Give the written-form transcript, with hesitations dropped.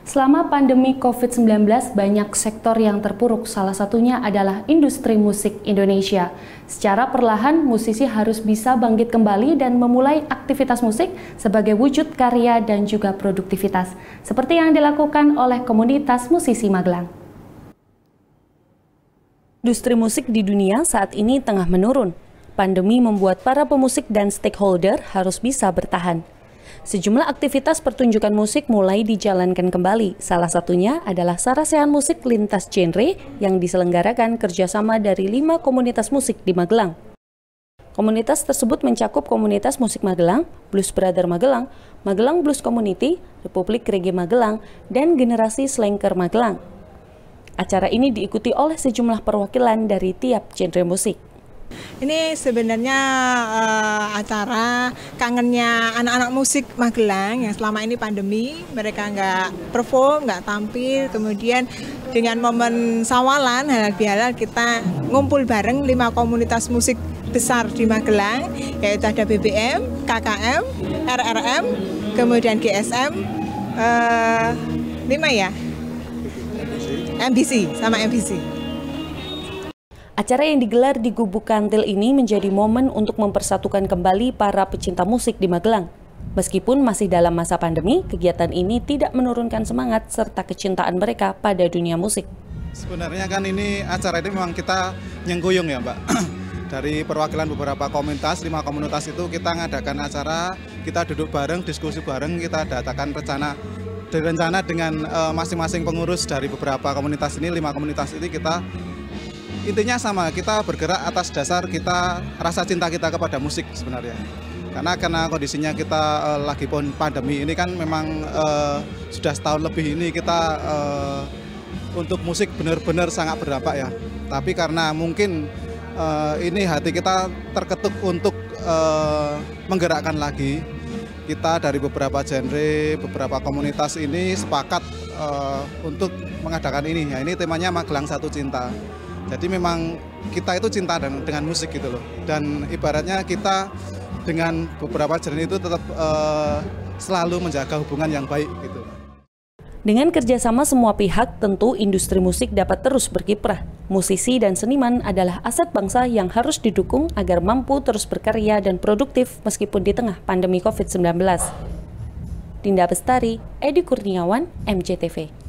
Selama pandemi COVID-19, banyak sektor yang terpuruk, salah satunya adalah industri musik Indonesia. Secara perlahan, musisi harus bisa bangkit kembali dan memulai aktivitas musik sebagai wujud karya dan juga produktivitas, seperti yang dilakukan oleh komunitas musisi Magelang. Industri musik di dunia saat ini tengah menurun. Pandemi membuat para pemusik dan stakeholder harus bisa bertahan. Sejumlah aktivitas pertunjukan musik mulai dijalankan kembali. Salah satunya adalah sarasehan musik lintas genre yang diselenggarakan kerjasama dari 5 komunitas musik di Magelang. Komunitas tersebut mencakup komunitas musik Magelang, Blues Brother Magelang, Magelang Blues Community, Republik Reggae Magelang, dan Generasi Slanker Magelang. Acara ini diikuti oleh sejumlah perwakilan dari tiap genre musik. Ini sebenarnya acara kangennya anak-anak musik Magelang yang selama ini pandemi, mereka nggak perform, nggak tampil, kemudian dengan momen sawalan halal bihalal kita ngumpul bareng 5 komunitas musik besar di Magelang, yaitu ada BBM, KKM, RRM, kemudian GSM, 5 ya, MBC sama MBC. Acara yang digelar di Gubuk Kantil ini menjadi momen untuk mempersatukan kembali para pecinta musik di Magelang. Meskipun masih dalam masa pandemi, kegiatan ini tidak menurunkan semangat serta kecintaan mereka pada dunia musik. Sebenarnya kan ini acara ini memang kita nyengguyung ya Mbak. Dari perwakilan beberapa komunitas, 5 komunitas itu kita ngadakan acara, kita duduk bareng, diskusi bareng, kita datakan rencana dengan masing-masing pengurus dari beberapa komunitas ini, 5 komunitas ini kita intinya sama, kita bergerak atas dasar kita rasa cinta kita kepada musik sebenarnya. Karena kondisinya kita lagi pandemi ini kan memang sudah setahun lebih ini kita untuk musik benar-benar sangat berdampak ya. Tapi karena mungkin ini hati kita terketuk untuk menggerakkan lagi. Kita dari beberapa genre, beberapa komunitas ini sepakat untuk mengadakan ini. Ya, ini temanya Magelang Satu Cinta. Jadi memang kita itu cinta dengan musik gitu loh. Dan ibaratnya kita dengan beberapa genre itu tetap selalu menjaga hubungan yang baik gitu. Dengan kerjasama semua pihak, tentu industri musik dapat terus berkiprah. Musisi dan seniman adalah aset bangsa yang harus didukung agar mampu terus berkarya dan produktif meskipun di tengah pandemi COVID-19. Dinda Bestari, Edi Kurniawan, MJTV.